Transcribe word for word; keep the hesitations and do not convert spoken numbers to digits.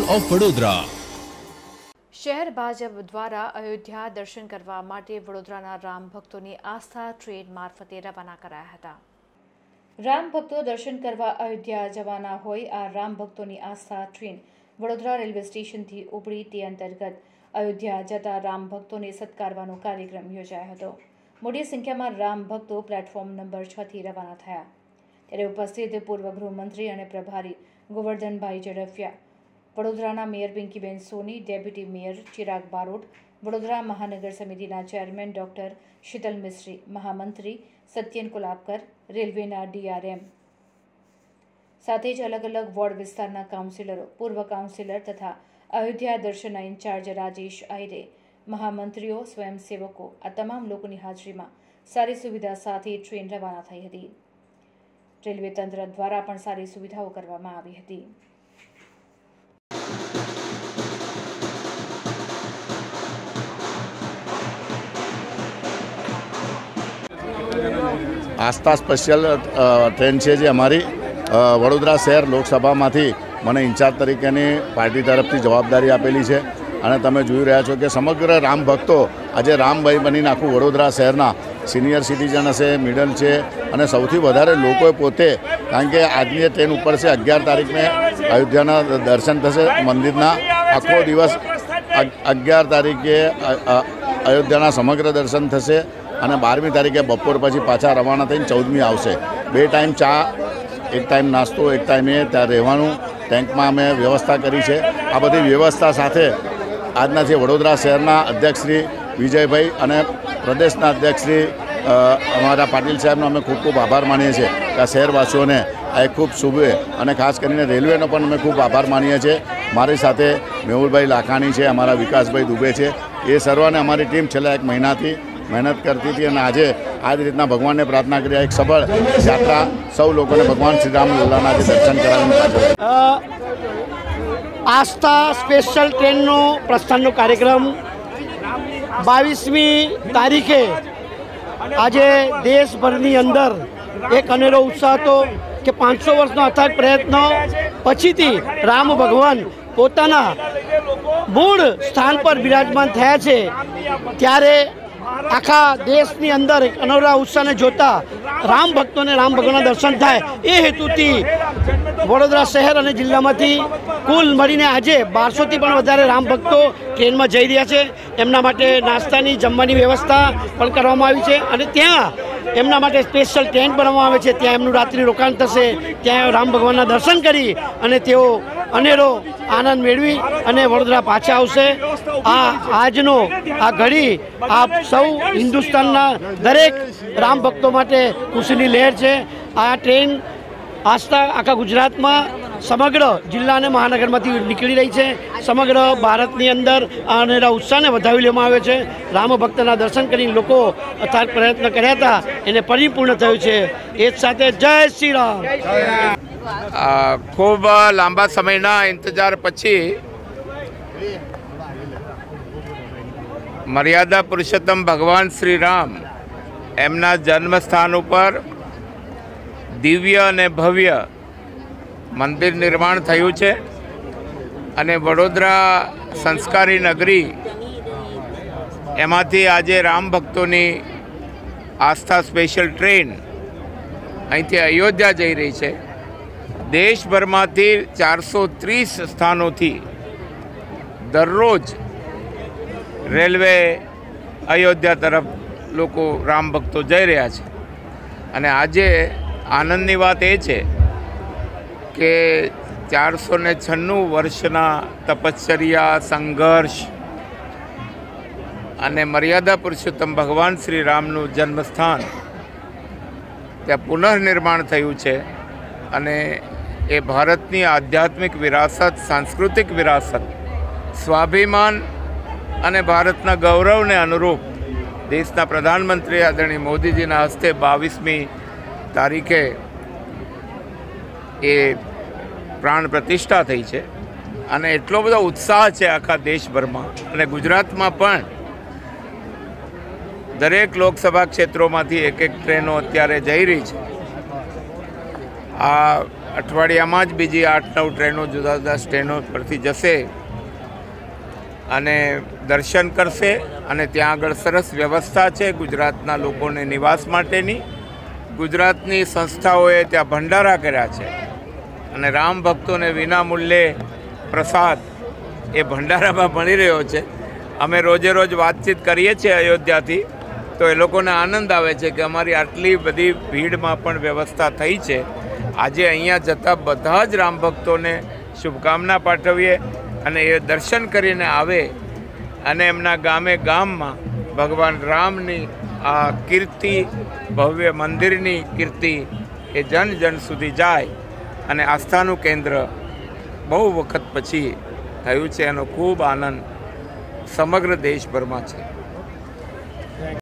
Of Vadodara. શહેર ભાજપ દ્વારા અયોધ્યા દર્શન કરવા માટે વડોદરાના રામ ભક્તોની આસ્થા ટ્રેન મારફતે રવાના કરાયા હતા। રામ ભક્તો દર્શન કરવા અયોધ્યા જવાના હોય આ રામ ભક્તોની આસ્થા ટ્રેન વડોદરા રેલવે સ્ટેશનથી ઉપડી તે અંતર્ગત અયોધ્યા જતા રામ ભક્તોને સત્કારવાનો કાર્યક્રમ યોજાયો હતો। મોટી સંખ્યામાં રામ ભક્તો પ્લેટફોર્મ નંબર છ થી રવાના થયા ત્યારે ઉપસ્થિત પૂર્વ ગૃહમંત્રી અને પ્રભારી ગોવર્ધનભાઈ ઝડફિયા, વડોદરાના mayor Pinkiben Soni, deputy mayor Chirag Barot, Vadodara મહાનગર સમિતિના ચેરમેન ડોક્ટર શીતલ મિસ્ત્રી, મહામંત્રી સત્યન કોલાપકર, રેલવેના ડીઆરએમ સાથે જ અલગ અલગ વોર્ડ વિસ્તારના કાઉન્સિલરો, પૂર્વ કાઉન્સિલર તથા અયોધ્યા દર્શનના ઇન્ચાર્જ રાજેશ આયરે, મહામંત્રીઓ, સ્વયંસેવકો આ તમામ લોકોની હાજરીમાં સારી સુવિધા સાથે ટ્રેન રવાના થઈ હતી। રેલવે તંત્ર દ્વારા પણ સારી સુવિધાઓ કરવામાં આવી હતી। આસ્થા સ્પેશિયલ ટ્રેન છે જે અમારી વડોદરા શહેર લોકસભામાંથી મને ઇન્ચાર્જ તરીકેની પાર્ટી તરફથી જવાબદારી આપેલી છે અને તમે જોઈ રહ્યા છો કે સમગ્ર રામ ભક્તો આજે રામભાઈ બનીને આખું વડોદરા શહેરના સિનિયર સિટીઝન હશે, મિડલ છે અને સૌથી વધારે લોકોએ પોતે, કારણ કે આજની જે ટ્રેન ઉપર છે અગિયાર તારીખને અયોધ્યાના દર્શન થશે મંદિરના, આખો દિવસ અગિયાર તારીખે અયોધ્યાના સમગ્ર દર્શન થશે અને બારમી તારીખે બપોર પછી પાછા રવાના થઈને ચૌદમી આવશે। બે ટાઈમ ચા, એક ટાઈમ નાસ્તો, એક ટાઈમે ત્યાં રહેવાનું ટેન્કમાં અમે વ્યવસ્થા કરી છે। આ બધી વ્યવસ્થા સાથે આજના જે વડોદરા શહેરના અધ્યક્ષ શ્રી વિજયભાઈ અને પ્રદેશના અધ્યક્ષ શ્રી અમારા પાટીલ સાહેબનો અમે ખૂબ ખૂબ આભાર માનીએ છીએ કે આ શહેરવાસીઓને આ એક ખૂબ શુભ અને ખાસ કરીને રેલવેનો પણ અમે ખૂબ આભાર માનીએ છીએ। મારી સાથે મેહુલભાઈ લાખાણી છે, અમારા વિકાસભાઈ દુબે છે, એ સર્વને અમારી ટીમ છેલ્લા એક મહિનાથી મહેનત કરતી હતી અને આજે આ જ રીતના ભગવાનને પ્રાર્થના કરી એક સફળ યાત્રા સૌ લોકોને ભગવાન શ્રી રામ લલ્લાના જે દર્શન કરાવીને આસ્થા સ્પેશિયલ ટ્રેનનો પ્રસ્થાનનો કાર્યક્રમ બાવીસમી તારીખે આજે દેશભરની અંદર એક અનેરો ઉત્સાહ હતો કે પાંચસો વર્ષનો અથાગ પ્રયત્ન પછીથી રામ ભગવાન પોતાના મૂળ સ્થાન પર બિરાજમાન થયા છે ત્યારે આખા દેશની અંદર એક અનોરા ઉત્સાહને જોતા રામ ભક્તોને રામ ભગવાનના દર્શન થાય એ હેતુથી વડોદરા શહેર અને જિલ્લામાંથી કુલ મળીને આજે બારસોથી પણ વધારે રામ ભક્તો ટ્રેનમાં જઈ રહ્યા છે। એમના માટે નાસ્તાની જમવાની વ્યવસ્થા પણ કરવામાં આવી છે અને ત્યાં એમના માટે સ્પેશિયલ ટ્રેન બનાવવામાં આવે છે। ત્યાં એમનું રાત્રિ રોકાણ થશે, ત્યાં રામ ભગવાનના દર્શન કરી અને તેઓ અનેરો આનંદ મેળવી અને વડોદરા પાછા આવશે। આ આજનો આ ઘડી આ સૌ હિન્દુસ્તાનના દરેક રામ ભક્તો માટે ખુશીની લહેર છે। આ ટ્રેન આસ્થા આખા ગુજરાતમાં સમગ્ર જિલ્લા અને મહાનગરમાંથી નીકળી રહી છે। સમગ્ર ભારતની અંદર આ અનેરા ઉત્સાહને વધાવી લેવામાં આવે છે। રામ ભક્તના દર્શન કરીને લોકો અથાગ પ્રયત્ન કર્યા હતા એને પરિપૂર્ણ થયું છે। એ જ સાથે જય શ્રી રામ। ખૂબ લાંબા સમયના ઇંતજાર પછી મર્યાદા પુરુષોત્તમ ભગવાન શ્રી રામ એમના જન્મસ્થાન ઉપર દિવ્ય અને ભવ્ય મંદિર નિર્માણ થયું છે અને વડોદરા સંસ્કારી નગરી એમાંથી આજે રામ ભક્તોની આસ્થા સ્પેશિયલ ટ્રેન અહીંથી અયોધ્યા જઈ રહી છે। દેશભરમાંથી ચારસો ત્રીસ સ્થાનોથી દરરોજ રેલવે અયોધ્યા તરફ લોકો રામ ભક્તો જઈ રહ્યા છે અને આજે આનંદની વાત એ છે કે ચારસો ને છન્નું વર્ષના તપશ્ચર્યા, સંઘર્ષ અને મર્યાદા પુરુષોત્તમ ભગવાન શ્રી રામનું જન્મસ્થાન ત્યાં પુનઃનિર્માણ થયું છે અને એ ભારતની આધ્યાત્મિક વિરાસત, સાંસ્કૃતિક વિરાસત, સ્વાભિમાન અને ભારતના ગૌરવને અનુરૂપ દેશના પ્રધાનમંત્રી આદરણીય મોદીજીના હસ્તે બાવીસમી તારીખે એ પ્રાણ પ્રતિષ્ઠા થઈ છે અને એટલો બધો ઉત્સાહ છે આખા દેશભરમાં અને ગુજરાતમાં પણ દરેક લોકસભા ક્ષેત્રોમાંથી એક એક ટ્રેનો અત્યારે જઈ રહી છે। આ અઠવાડિયામાં જ બીજી આઠ નવ ટ્રેનો જુદા જુદા સ્ટેશનો પરથી જશે અને દર્શન કરશે. અને ત્યાં આગળ સરસ વ્યવસ્થા છે ગુજરાતના લોકોને નિવાસ માટેની. ગુજરાતની સંસ્થાઓએ ત્યાં ભંડારા કર્યા છે અને રામ ભક્તોને વિના મૂલ્યે પ્રસાદ એ ભંડારામાં મળી રહ્યો છે. અમે રોજે રોજ વાતચીત કરીએ છીએ અયોધ્યાથી, તો એ લોકોને આનંદ આવે છે કે અમારી આટલી બધી ભીડમાં પણ વ્યવસ્થા થઈ છે. આજે અહીંયા જતા બધા જ રામ ભક્તોને શુભકામના પાઠવીએ અને એ દર્શન કરીને આવે અને એમના ગામે ગામમાં ભગવાન રામની આ કીર્તિ, ભવ્ય મંદિરની કીર્તિ એ જન જન સુધી જાય અને આસ્થાનું કેન્દ્ર બહુ વખત પછી થયું છે. એનો ખૂબ આનંદ સમગ્ર દેશભરમાં છે.